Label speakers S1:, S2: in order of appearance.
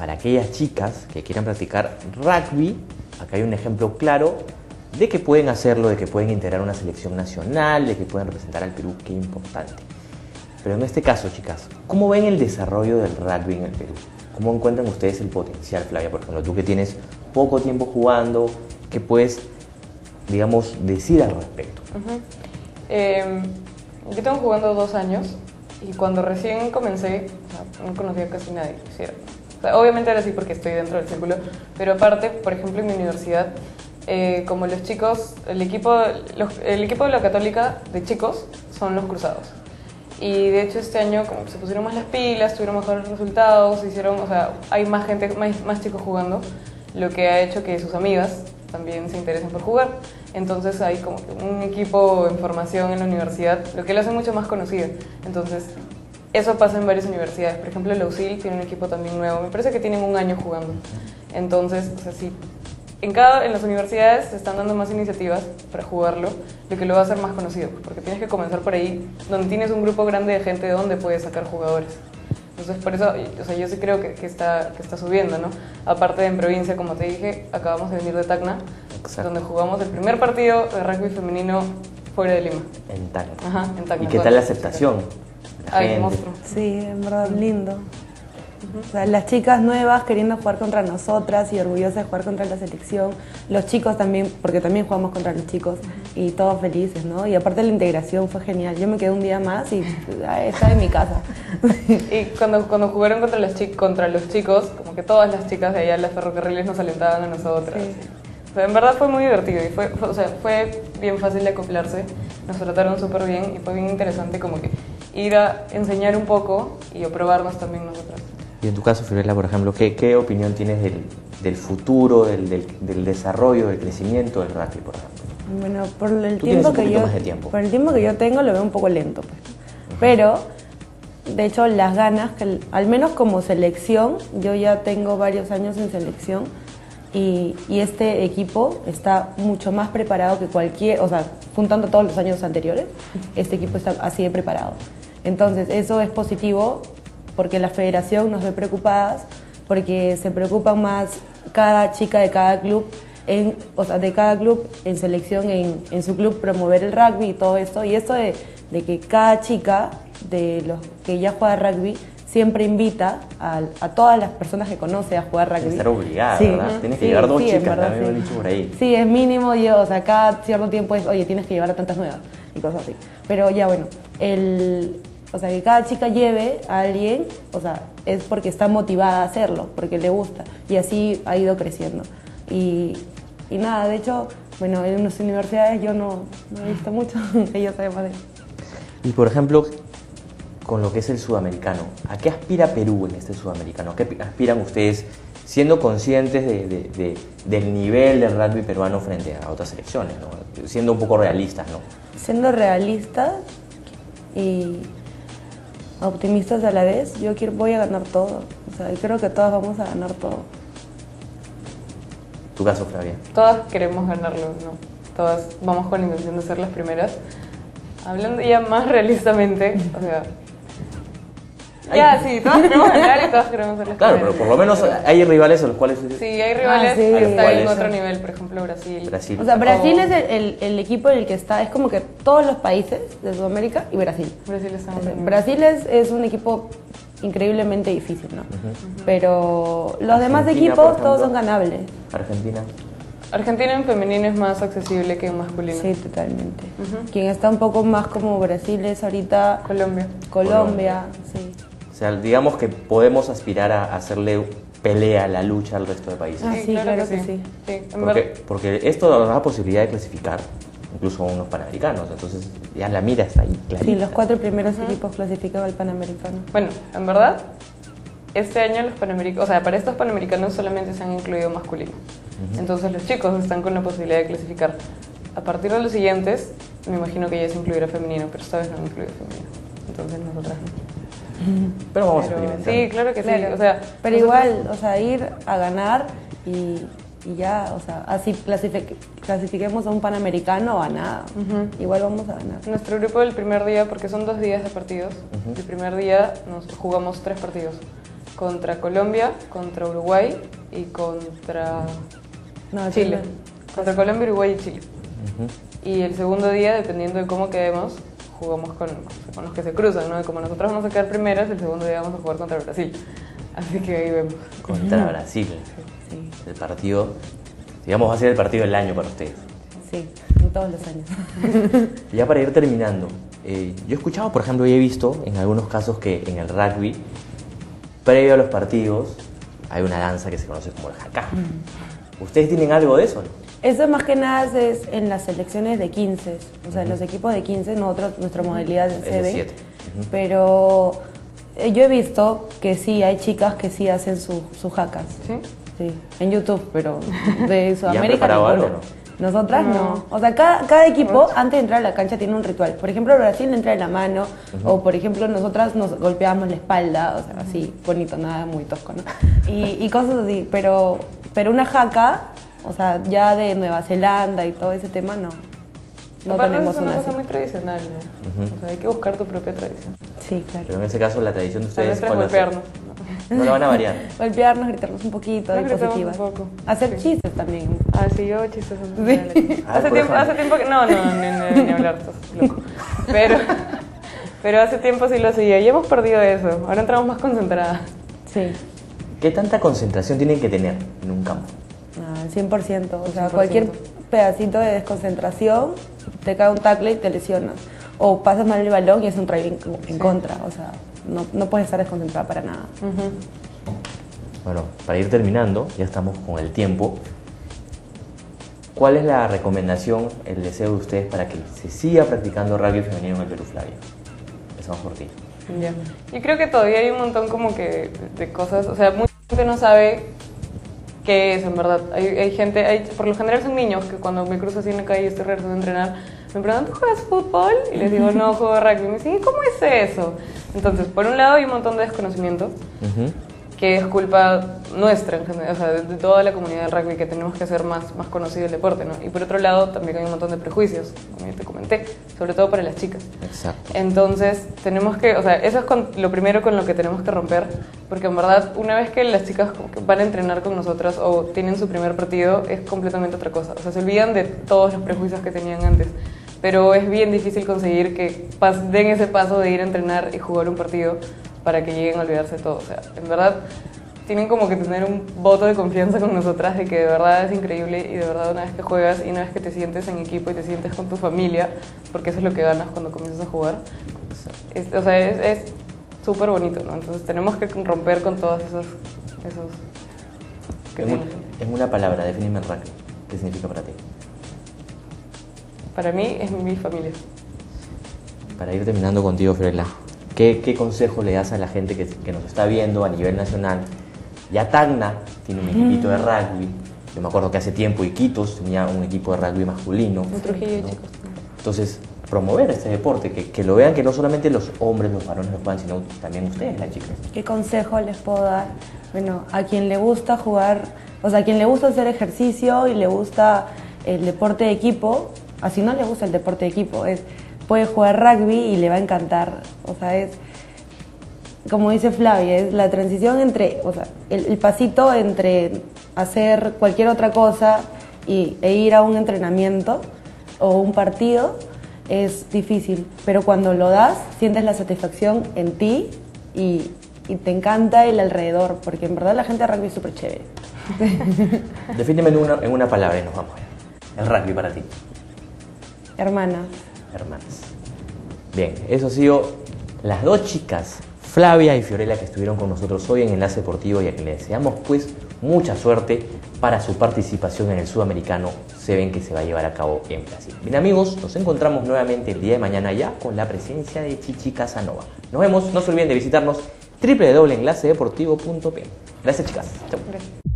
S1: para aquellas chicas que quieran practicar rugby, acá hay un ejemplo claro de que pueden hacerlo, de que pueden integrar una selección nacional, de que pueden representar al Perú, qué importante. Pero en este caso, chicas, ¿cómo ven el desarrollo del rugby en el Perú? ¿Cómo encuentran ustedes el potencial, Flavia? Por ejemplo, tú que tienes poco tiempo jugando, ¿qué puedes, digamos, decir al respecto?
S2: Yo tengo jugando 2 años y cuando recién comencé, o sea, no conocía casi nadie, ¿cierto? O sea, obviamente era así porque estoy dentro del círculo, pero aparte, por ejemplo, en mi universidad, como los chicos, el equipo de la Católica de chicos son los cruzados. Y de hecho este año como se pusieron más las pilas, tuvieron mejores resultados, hicieron, o sea, hay más gente, más chicos jugando, lo que ha hecho que sus amigas también se interesen por jugar. Entonces hay como que un equipo en formación en la universidad, lo que lo hace mucho más conocido. Entonces eso pasa en varias universidades. Por ejemplo, la UCIL tiene un equipo también nuevo, me parece que tienen 1 año jugando. Entonces, o sea, sí, en las universidades se están dando más iniciativas para jugarlo, lo que lo va a hacer más conocido, porque tienes que comenzar por ahí, donde tienes un grupo grande de gente de donde puedes sacar jugadores. Entonces, por eso, o sea, yo sí creo que está subiendo, ¿no? Aparte de en provincia, como te dije, acabamos de venir de Tacna,
S1: Exacto.
S2: donde jugamos el primer partido de rugby femenino fuera de Lima.
S1: En Tacna.
S2: Ajá, en Tacna.
S1: ¿Y qué tal la aceptación? La
S2: Ay,
S1: gente.
S2: monstruo.
S3: Sí, en verdad lindo. O sea, las chicas nuevas queriendo jugar contra nosotras y orgullosas de jugar contra la selección. Los chicos también, porque también jugamos contra los chicos y todos felices, ¿no? Y aparte la integración fue genial. Yo me quedé un día más y estaba en mi casa.
S2: Y cuando jugaron contra los chicos, como que todas las chicas de allá, las ferrocarriles, nos alentaban a nosotras.
S3: Sí.
S2: O sea, en verdad fue muy divertido y fue bien fácil de acoplarse. Nos trataron súper bien y fue bien interesante como que ir a enseñar un poco y a probarnos también nosotras.
S1: Y en tu caso, Fiorella, por ejemplo, ¿qué opinión tienes del futuro, del desarrollo, del crecimiento del rugby, por ejemplo?
S3: Bueno, por el
S1: Tú tienes
S3: tiempo
S1: un
S3: que
S1: poquito
S3: yo
S1: más de tiempo.
S3: por el tiempo que yo tengo lo veo un poco lento, pues. Pero de hecho las ganas que al menos como selección, yo ya tengo varios años en selección y este equipo está mucho más preparado que cualquier, o sea, juntando todos los años anteriores, este equipo está así de preparado. Entonces, eso es positivo porque la federación nos ve preocupadas, porque se preocupan más cada chica de cada club, o sea, de cada club en selección, en su club promover el rugby y todo esto. Y esto de que cada chica de los que ya juega rugby siempre invita a todas las personas que conoce a jugar rugby.
S1: Estar obligada,
S3: Sí,
S1: ¿verdad? Tienes que
S3: sí,
S1: llevar 2
S3: sí, en
S1: chicas,
S3: verdad,
S1: también me
S3: sí.
S1: han dicho por ahí.
S3: Sí, es mínimo, o sea, cada cierto tiempo es, oye, tienes que llevar a tantas nuevas y cosas así. Pero ya bueno, o sea, que cada chica lleve a alguien, o sea, es porque está motivada a hacerlo, porque le gusta. Y así ha ido creciendo. Y nada, de hecho, bueno, en las universidades yo no he visto mucho, ella sabe más de eso.
S1: Y por ejemplo, con lo que es el sudamericano, ¿a qué aspira Perú en este sudamericano? ¿A qué aspiran ustedes siendo conscientes del nivel del rugby peruano frente a otras selecciones, ¿no? Siendo un poco realistas, ¿no?
S3: Siendo realistas y optimistas a la vez, voy a ganar todo. O sea, creo que todas vamos a ganar todo.
S1: Tu caso, Flavia.
S2: Todas queremos ganarlo, ¿no? Todas vamos con la intención de ser las primeras. Hablando ya más realistamente, o sea... Ya, sí, todas queremos ganar y todas queremos ser las
S1: Claro,
S2: primeras.
S1: pero por lo menos hay rivales a los cuales...
S2: Sí, hay rivales
S3: sí,
S2: que están en
S1: ¿cuáles?
S2: otro nivel, por ejemplo Brasil.
S3: O sea, Brasil es el equipo en el que está, es como que todos los países de Sudamérica y Brasil.
S2: Brasil está en otro nivel.
S3: Brasil es un equipo increíblemente difícil, ¿no? Pero los demás
S1: Argentina, por
S3: equipos todos
S1: ejemplo.
S3: son ganables.
S1: Argentina.
S2: Argentina en femenino es más accesible que en masculino.
S3: Sí, totalmente. Quien está un poco más como Brasil es ahorita
S2: Colombia.
S3: sí.
S1: O sea, digamos que podemos aspirar a hacerle pelea, la lucha al resto de países.
S3: Ah, sí, claro que sí.
S2: Sí, en verdad.
S1: Porque esto nos da la posibilidad de clasificar incluso a unos panamericanos, entonces ya la mira está ahí clarita.
S3: Sí, los 4 primeros equipos clasificados al Panamericano.
S2: Bueno, en verdad, este año los panamericanos, o sea, para estos panamericanos solamente se han incluido masculinos. Entonces los chicos están con la posibilidad de clasificar. A partir de los siguientes, me imagino que ya se incluirá femenino, pero esta vez no han incluido femenino. Entonces nosotras no.
S1: Pero vamos a experimentar.
S2: Sí, claro que sí.
S3: Claro.
S2: O sea,
S3: Pero
S2: nosotros-
S3: igual, o sea, ir a ganar y ya, o sea, así clasifiquemos a un Panamericano o a nada. Igual vamos a ganar.
S2: Nuestro grupo del primer día, porque son 2 días de partidos, el primer día nos jugamos 3 partidos. contra Colombia, contra Uruguay y contra
S3: No,
S2: Chile. Contra Colombia, Uruguay y Chile.
S1: Ujú.
S2: Y el segundo día, dependiendo de cómo quedemos, jugamos con los que se cruzan, ¿no? Y como nosotros vamos a quedar primeras, el segundo día vamos a jugar contra Brasil. Así que ahí vemos.
S1: Contra Brasil.
S3: Sí,
S1: El partido, digamos, va a ser el partido del año para ustedes.
S3: sí, en todos los años.
S1: Ya para ir terminando, yo he escuchado, por ejemplo, y he visto en algunos casos que en el rugby, previo a los partidos, hay una danza que se conoce como el haka. ¿Ustedes tienen algo de eso, no?
S3: Eso más que nada es en las selecciones de 15, o sea, en los equipos de 15, nosotros, nuestra modalidad es
S1: Es de
S3: C7.
S1: 7.
S3: Pero yo he visto que sí, hay chicas que sí hacen sus hackas.
S2: ¿Sí?
S3: Sí, en YouTube, pero de Sudamérica
S1: preparado algo,
S3: ninguna. Nosotras no.
S2: No.
S3: O sea, cada equipo antes de entrar a la cancha tiene un ritual. Por ejemplo, Brasil entra en la mano, o por ejemplo, nosotras nos golpeamos la espalda, o sea, así, bonito, nada muy tosco, ¿no? Y cosas así, pero una haka, o sea, ya de Nueva Zelanda y todo ese tema, no. No
S2: Aparte,
S3: tenemos
S2: es una
S3: una
S2: cosa
S3: así.
S2: muy tradicional, ¿no? O sea, hay que buscar tu propia tradición.
S3: Sí, claro.
S1: Pero en ese caso, la tradición de
S2: Tal
S1: ustedes,
S2: vez es
S1: ¿cuál va a ser?
S2: golpearnos.
S1: No la van a variar.
S3: Golpearnos, gritarnos un poquito,
S2: Nos
S3: de
S2: gritamos
S3: positivas.
S2: un poco.
S3: Hacer
S2: Sí.
S3: chistes también.
S2: Ah, sí, yo chistes.
S3: Sí.
S1: Ah, por ejemplo.
S2: Hace tiempo que... No, ni hablar, estás loco. Pero hace tiempo sí lo hacía y hemos perdido eso. Ahora entramos más concentradas.
S3: Sí.
S1: ¿Qué tanta concentración tienen que tener en un campo?
S3: Al 100%, o sea,
S2: 100%.
S3: cualquier pedacito de desconcentración, te cae un tackle y te lesionas. O pasas mal el balón y es un try en contra, o sea, no puedes estar desconcentrada para nada.
S1: Bueno, para ir terminando, ya estamos con el tiempo. ¿Cuál es la recomendación, el deseo de ustedes para que se siga practicando rugby femenino en el Perú, Flavia? Empezamos por ti.
S2: Ya. Yo creo que todavía hay un montón como que de cosas, o sea, mucha gente no sabe qué es en verdad. Hay gente, por lo general son niños que cuando me cruzo así en la calle y estoy regresando a entrenar, me preguntan, ¿tú juegas fútbol? Y les digo, no, juego rugby. Y me dicen, ¿y cómo es eso? Entonces, por un lado hay un montón de desconocimiento, que es culpa nuestra, en general, o sea, de toda la comunidad del rugby, que tenemos que hacer más conocido el deporte, ¿no? Y por otro lado, también hay un montón de prejuicios, como ya te comenté, sobre todo para las chicas.
S1: Exacto.
S2: Entonces, tenemos que, o sea, eso es lo primero con lo que tenemos que romper, porque en verdad, una vez que las chicas como que van a entrenar con nosotras o tienen su primer partido, es completamente otra cosa. O sea, se olvidan de todos los prejuicios que tenían antes. Pero es bien difícil conseguir que den ese paso de ir a entrenar y jugar un partido para que lleguen a olvidarse de todo. O sea, en verdad, tienen como que tener un voto de confianza con nosotras de que de verdad es increíble y de verdad una vez que juegas y una vez que te sientes en equipo y te sientes con tu familia, porque eso es lo que ganas cuando comienzas a jugar, o sea, es súper bonito, ¿no? Entonces tenemos que romper con todos esos que tienen.
S1: En una palabra, defíneme el rugby. ¿Qué significa para ti?
S2: Para mí es mi familia.
S1: Para ir terminando contigo, Fiorella, ¿qué consejo le das a la gente que nos está viendo a nivel nacional? Ya Tacna tiene un equipito de rugby. Yo me acuerdo que hace tiempo Iquitos tenía un equipo de rugby masculino.
S2: En Trujillo,
S1: ¿no?
S2: chicos.
S1: Entonces, promover este deporte, que lo vean que no solamente los hombres, los varones lo puedan, sino también ustedes, las chicas.
S3: ¿Qué consejo les puedo dar? Bueno, a quien le gusta jugar, o sea, a quien le gusta hacer ejercicio y le gusta el deporte de equipo, así no le gusta el deporte de equipo, puede jugar rugby y le va a encantar. O sea, es, como dice Flavia, es la transición entre, o sea, el pasito entre hacer cualquier otra cosa e ir a un entrenamiento o un partido es difícil, pero cuando lo das, sientes la satisfacción en ti y te encanta el alrededor, porque en verdad la gente de rugby es súper chévere.
S1: Defíneme en una palabra y nos vamos. El rugby para ti.
S3: Hermanas.
S1: Hermanas. Bien, eso ha sido las dos chicas, Flavia y Fiorella, que estuvieron con nosotros hoy en Enlace Deportivo y a quien le deseamos pues mucha suerte para su participación en el Sudamericano. Se ven que se va a llevar a cabo en Brasil. Bien amigos, nos encontramos nuevamente el día de mañana ya con la presencia de Chichi Casanova. Nos vemos, no se olviden de visitarnos www.enlacedeportivo.p. Gracias chicas. Chau.
S2: Gracias.